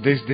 Desde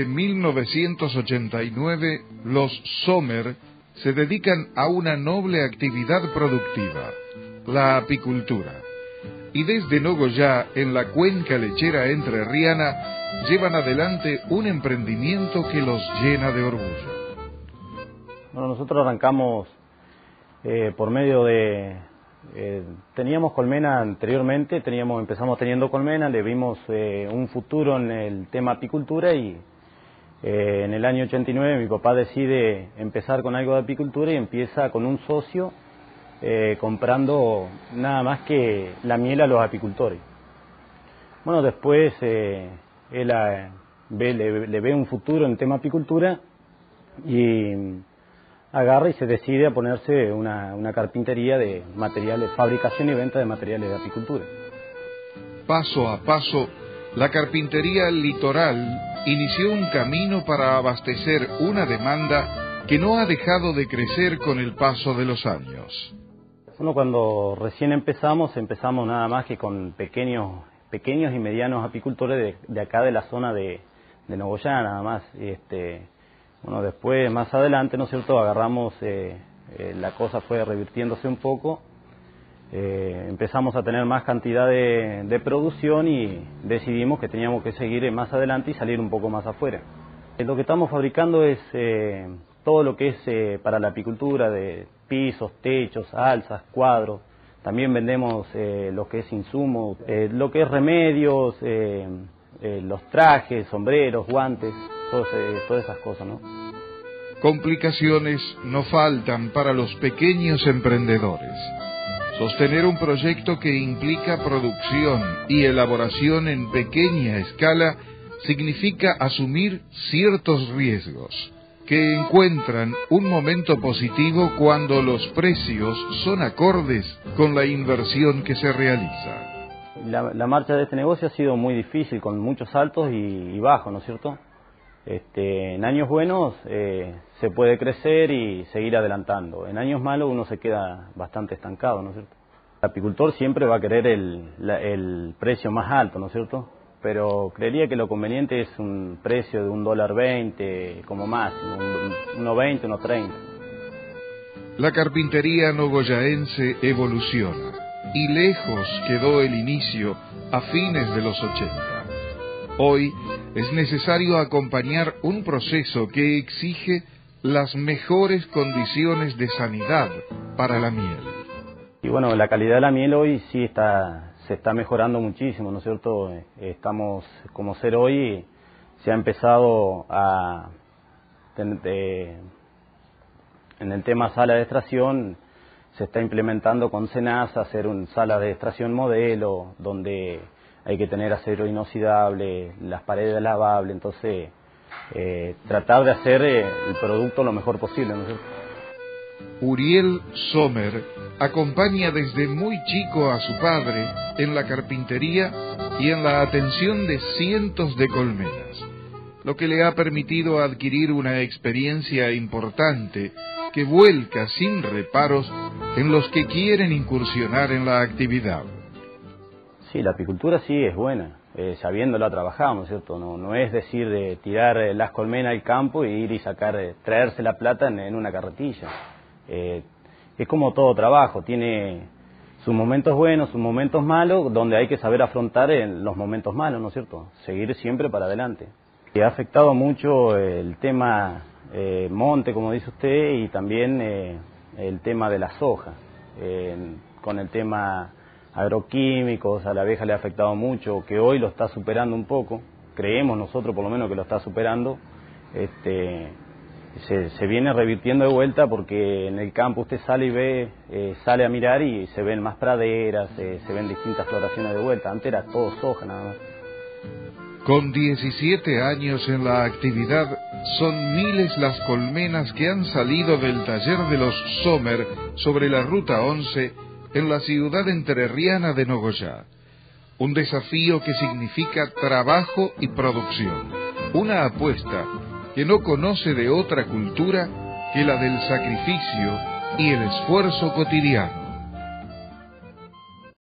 1989, los Sommer se dedican a una noble actividad productiva, la apicultura. Y desde Nogoyá, en la cuenca lechera entrerriana, llevan adelante un emprendimiento que los llena de orgullo. Bueno, nosotros arrancamos por medio de... teníamos colmena anteriormente, empezamos teniendo colmena, le vimos un futuro en el tema apicultura y en el año 89 mi papá decide empezar con algo de apicultura y empieza con un socio comprando nada más que la miel a los apicultores. Bueno, después él le ve un futuro en el tema apicultura y agarra y se decide a ponerse una carpintería de materiales, fabricación y venta de materiales de apicultura. Paso a paso, la carpintería Litoral inició un camino para abastecer una demanda que no ha dejado de crecer con el paso de los años. Bueno, cuando recién empezamos nada más que con pequeños y medianos apicultores de acá de la zona de Nogoyá, nada más. Bueno, después, más adelante, ¿no es cierto?, agarramos, la cosa fue revirtiéndose un poco, empezamos a tener más cantidad de producción y decidimos que teníamos que seguir más adelante y salir un poco más afuera. Lo que estamos fabricando es todo lo que es para la apicultura, de pisos, techos, alzas, cuadros. También vendemos lo que es insumo, lo que es remedios, los trajes, sombreros, guantes, todas esas cosas, ¿no? Complicaciones no faltan para los pequeños emprendedores. Sostener un proyecto que implica producción y elaboración en pequeña escala significa asumir ciertos riesgos, que encuentran un momento positivo cuando los precios son acordes con la inversión que se realiza. La marcha de este negocio ha sido muy difícil, con muchos altos y bajos, ¿no es cierto? En años buenos se puede crecer y seguir adelantando. En años malos uno se queda bastante estancado, ¿no es cierto? El apicultor siempre va a querer el precio más alto, ¿no es cierto? Pero creería que lo conveniente es un precio de $1.20 como máximo, $1.20, $1.30. La carpintería nogoyaense evoluciona y lejos quedó el inicio a fines de los 80. Hoy es necesario acompañar un proceso que exige las mejores condiciones de sanidad para la miel. Y bueno, la calidad de la miel hoy sí se está mejorando muchísimo, ¿no es cierto? Estamos, como ser hoy, se ha empezado en el tema sala de extracción, se está implementando con SENASA hacer sala de extracción modelo, donde hay que tener acero inoxidable, las paredes lavables, entonces tratar de hacer el producto lo mejor posible, ¿no es cierto? Uriel Sommer acompaña desde muy chico a su padre en la carpintería y en la atención de cientos de colmenas, lo que le ha permitido adquirir una experiencia importante que vuelca sin reparos en los que quieren incursionar en la actividad. Sí, la apicultura sí es buena, sabiéndola trabajamos, ¿cierto? No es decir de tirar las colmenas al campo e ir y traerse la plata en una carretilla. Es como todo trabajo, tiene sus momentos buenos, sus momentos malos, donde hay que saber afrontar los momentos malos, ¿no es cierto? Seguir siempre para adelante. Ha afectado mucho el tema monte, como dice usted, y también el tema de la soja, con el tema agroquímicos, a la abeja le ha afectado mucho, que hoy lo está superando un poco, creemos nosotros por lo menos que lo está superando, se viene revirtiendo de vuelta porque en el campo usted sale y ve, sale a mirar y se ven más praderas, se ven distintas floraciones de vuelta, antes era todo soja nada más. Con 17 años en la actividad, son miles las colmenas que han salido del taller de los Sommer sobre la Ruta 11 en la ciudad entrerriana de Nogoyá. Un desafío que significa trabajo y producción. Una apuesta que no conoce de otra cultura que la del sacrificio y el esfuerzo cotidiano.